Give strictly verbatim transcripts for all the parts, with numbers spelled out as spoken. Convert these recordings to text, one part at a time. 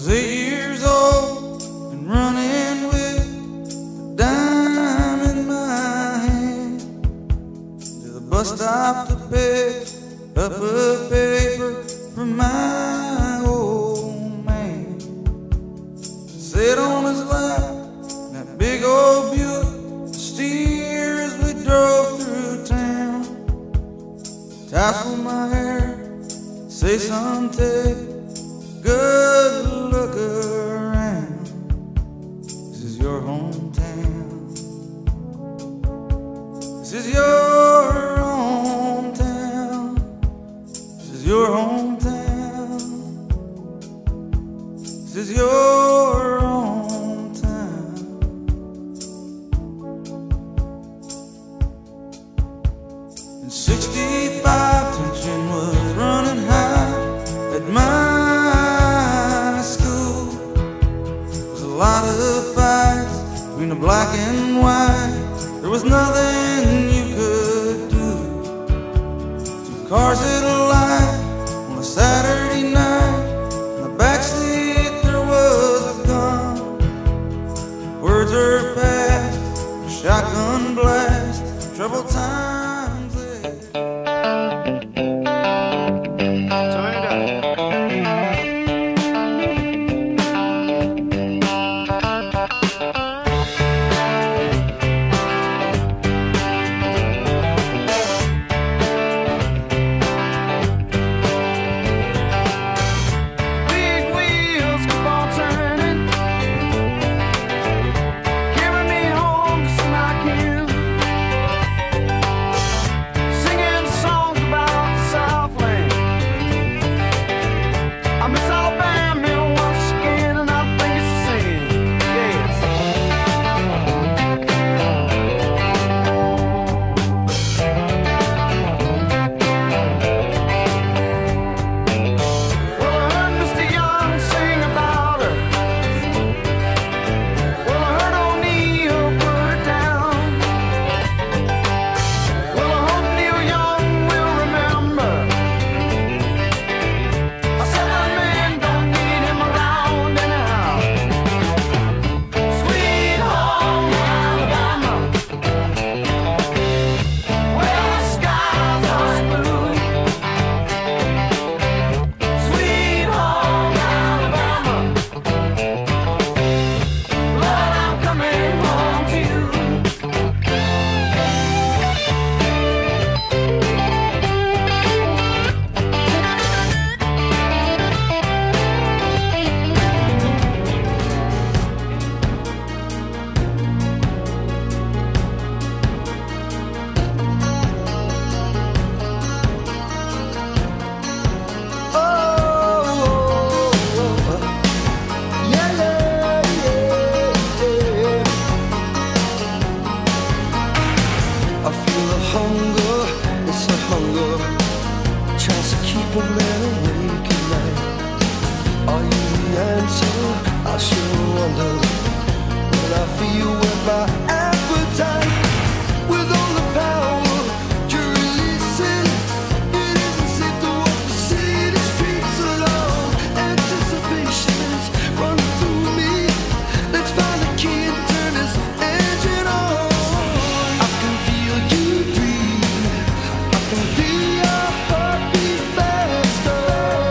was eight years old and running with a dime in my hand to the bus stop to pick up a paper from my old man. Sat on his lap in that big old Buick, steer as we drove through town. Tassel my hair, say son, take a good look around. This is your hometown. This is your hometown. This is your hometown. This is your hometown. In sixty-five, tension was running high at my school. There was a lot of fights between the black and white. There was nothing you could do. Two cars at a light on a Saturday night. In the backseat there was a gun. Words are passed, a shotgun blast, troubled times ahead. Turn it up. Big wheels keep on turning, carry me home to Sacramento. Singing songs about the Southland. I miss Alabama once again, and I think it's the same. Yes. Well, I heard Mister Young sing about her. Well, I heard O'Neal put it down. Well, I hope Neil Young will remember. I said that man don't need him around anyhow. Sweet home Alabama, where the skies are blue. Sweet home Alabama, Lord, I'm coming home to you. I feel the hunger, it's a hunger, tries to keep a man awake at night. Are you the answer? I sure wonder. When I feel with my appetite, with all the power you're releasing, it isn't safe to walk the city streets alone. Anticipation is running through me. Let's find the key and turn this engine on. I can feel you breathe. I can feel your heartbeat faster.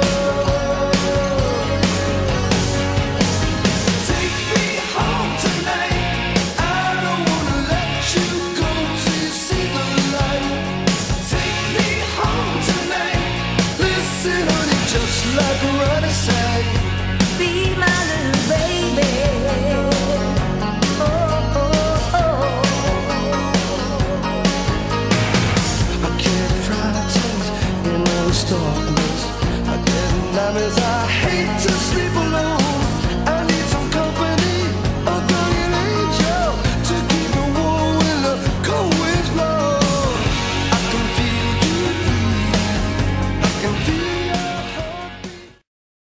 Take me home tonight. I don't wanna let you go till you see the light. Take me home tonight. Listen, honey, just like a running sight. Be my little baby. Oh, oh, oh. I can't fry tears in all this darkness. I get nightmares. I hate to